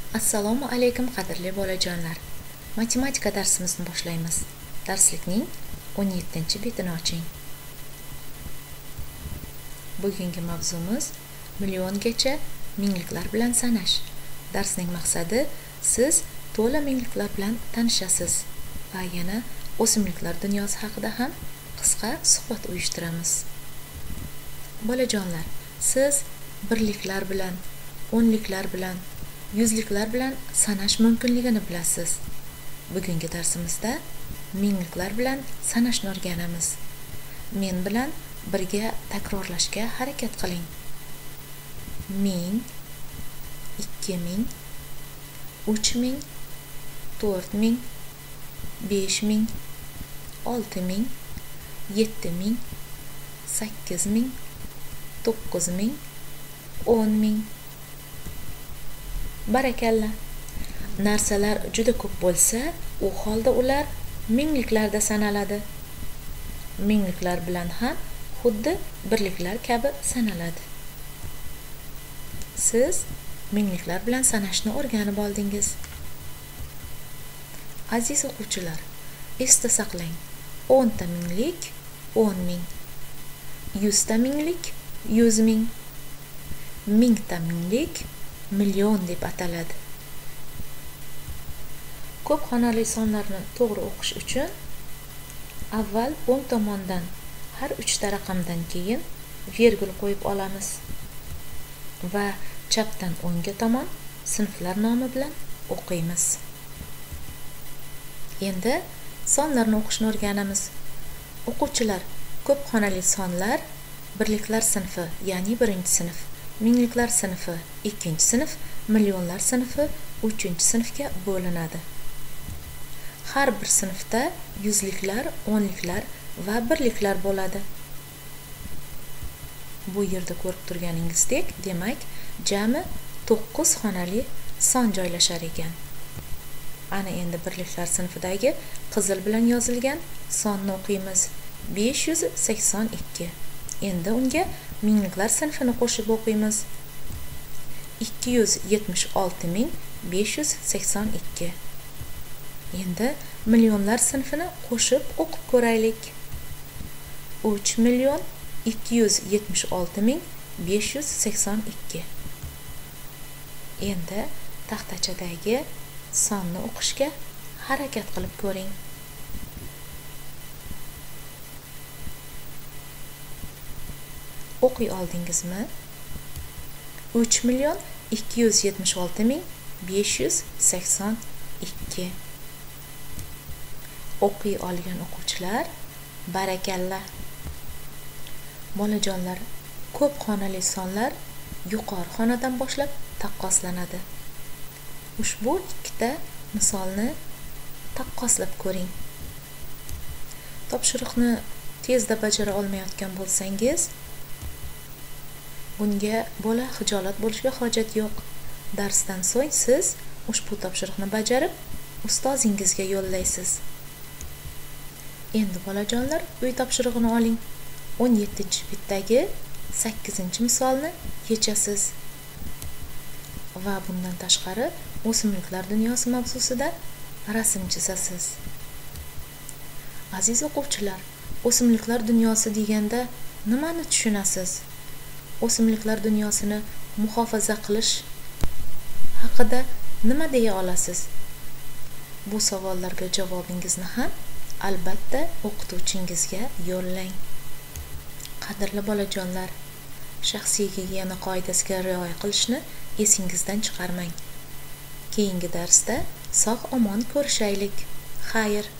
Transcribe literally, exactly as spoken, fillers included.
Assalomu alaykum qadrli bolajonlar. Matematika darsimizni boshlaymiz. Darslikning o'n yettinchi betini oching. Bugungi mavzumiz milliongacha mingliklar bilan sanash. Darsning maqsadi siz to'la mingliklar bilan tanishasiz va yana o'simliklar dunyosi haqida ham qisqa suhbat uyushtiramiz. Bolajonlar, siz birliklar bilan, o'nliklar bilan, yuzliklar bilan sanash mumkinligini bilasiz. Bugungi darsimizda mingliklar bilan sanashni o'rganamiz. Men bilan birga takrorlashga harakat qiling. Ming, ikki ming, uch ming, to'rt ming, besh ming, olti ming, yetti ming, sakkiz ming, to'qqiz ming, o'n ming. Barakalla. Narsalar juda ko'p bo'lsa, u holda ular mingliklarda sanaladi. Mingliklar bilan ham xuddi birliklar kabi sanaladi. Siz mingliklar bilan sanashni o'rganib oldingiz. Aziz o'quvchilar, esda saqlang. o'nta minglik o'n ming, yuzta minglik yuz ming, mingta minglik million deb ataladi. Ko'p xonali sonlarni to'g'ri o'qish uchun avval o'ng tomondan har uchta raqamdan keyin virgul qo'yib olamiz va chapdan o'ngga tomon sinflar nomi bilan o'qiymiz. Endi sonlarni o'qishni o'rganamiz. O'quvchilar, ko'p xonali sonlar birliklar sinfi, ya'ni birinchi sinf, mingliklar sinfi ikkinchi sinf, millionlar sinfi uchinchi sinfga bo'linadi. Har bir sinfda yuzliklar, o'nliklar va birliklar bo'ladi. Bu yerda ko'rib turganingizdek, demak, jami to'qqiz xonali son joylashar ekan. Ana endi birliklar sinfidagi qizil bilan yozilgan sonni o'qiymiz. besh yuz sakson ikki. Endi unga mingliklar sinfini qo'shib o'qiymiz. ikki yuz yetmish olti ming besh yuz sakson ikki. Endi millionlar sinfini qo'shib o'qib ko'raylik. uch million ikki yuz yetmish olti ming besh yuz sakson ikki. Endi taxtachadagi sonni o'qishga harakat qilib ko'ring. O'qiy oldingizmi? uch million ikki yuz yetmish olti ming besh yuz sakson ikki. O'qiy olgan o'quvchilar, barakalla. Bolajonlar, ko'p xonali sonlar yuqori xonadan boshlab taqqoslanadi. Ushbu ikkita misolni taqqoslab ko'ring. Topshiriqni tezda bajara olmayotgan bo'lsangiz, bunga bola xijolat bo'lishiga hojat yo'q. Darsdan so'ng siz ushbu topshiriqni bajarib, ustozingizga yo'llaysiz. Endi bolajonlar, uy topshirig'ini oling. o'n yettinchi betdagi sakkizinchi misolni yechasiz. Va bundan tashqari o'simliklar dunyosi mavzusida rasm chizasiz. Aziz o'quvchilar, o'simliklar dunyosi deganda nimani tushunasiz? O'simliklar dunyosini muhofaza qilish haqida nima deya olasiz? Bu savollarga javobingizni ham albatta o'qituvchingizga yo'llang. Qadrli bolajonlar, shaxsiy gigiyena qoidasiga rioya qilishni esingizdan chiqarmang. Keyingi darsda sog' omon ko'rishaylik. Xayr.